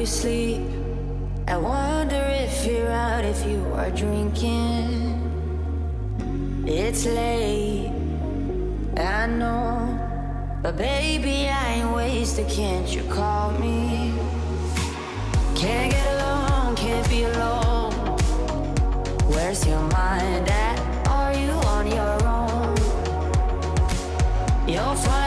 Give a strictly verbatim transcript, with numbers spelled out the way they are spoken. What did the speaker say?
sleep. I wonder if you're out, if you are drinking. It's late, I know, but baby, I ain't wasted. Can't you call me? Can't get along, can't be alone. Where's your mind at? Are you on your own? You're fine.